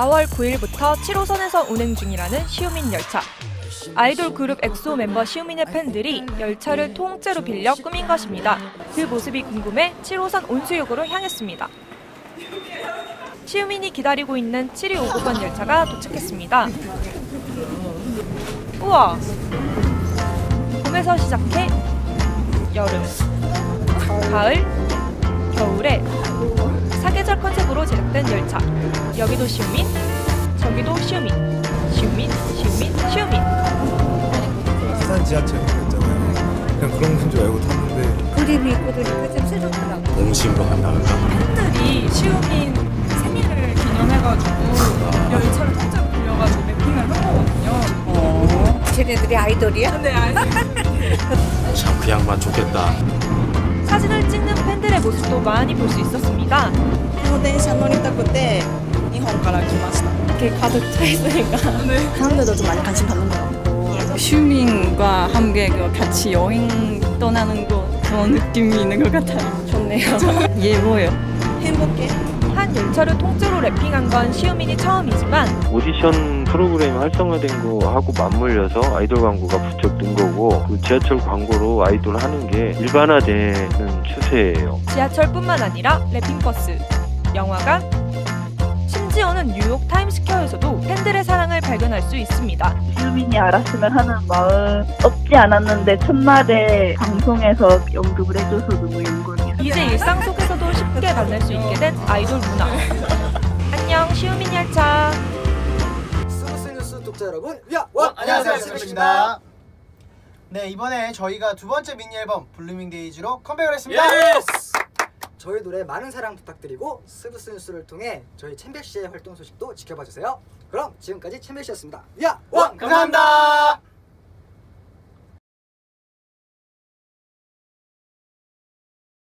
4월 9일부터 7호선에서 운행 중이라는 시우민 열차. 아이돌 그룹 엑소 멤버 시우민의 팬들이 열차를 통째로 빌려 꾸민 것입니다. 그 모습이 궁금해 7호선 온수역으로 향했습니다. 시우민이 기다리고 있는 7259번 열차가 도착했습니다. 우와! 봄에서 시작해 여름, 가을, 겨울에 사계절 컨셉으로 제작된 열차. 여기도 시우민, 저기도 시우민, 시우민, 시우민, 시우민. 부산 지하철 있잖아요. 그냥 그런 건 줄 알고 탔는데 그림이 있고 그러니까 좀 새롭더라고. 공심으로 한다는가? 팬들이 시우민 생일을 기념해가지고 열차를 통째로 빌려가지고 맵핑을 한 거거든요. 쟤네들이 아이돌이야? 네, 알겠습니다. 참 그 양반 좋겠다. 사진을 찍는 팬들의 모습도 많이 볼 수 있었습니다. この電車乗りたくて日本から来ました。 이렇게 가득 차 있으니까 사람들도 좀 많이 관심 받는 것 같고. 시우민과 함께 같이 여행 떠나는 거 그런 느낌이 있는 것 같아요. 좋네요. 예뻐요. 행복해. 한 열차를 통째로 랩핑한 건 시우민이 처음이지만 오디션 프로그램 활성화된 거하고 맞물려서 아이돌 광고가 부쩍 는 거고 그 지하철 광고로 아이돌 하는 게 일반화되는 추세예요. 지하철뿐만 아니라 랩핑버스, 영화관, 심지어는 뉴욕 타임스퀘어에서도 팬들의 사랑을 발견할 수 있습니다. 시우민이 알았으면 하는 마음 없지 않았는데 첫날에 방송에서 언급을 해줘서 너무 영광이야. 이제 일상 속에서도 쉽게 만날 수 있게 된 아이돌 문화. 안녕 시우민 열차. 스무스 뉴스 독자 여러분, 안녕하세요, 스무스입니다. 네, 이번에 저희가 두 번째 미니 앨범 블루밍 데이즈로 컴백을 했습니다. 저희 노래 많은 사랑 부탁드리고 스브스 뉴스를 통해 저희 챔벨 씨의 활동 소식도 지켜봐 주세요. 그럼 지금까지 챔벨 씨였습니다. 감사합니다.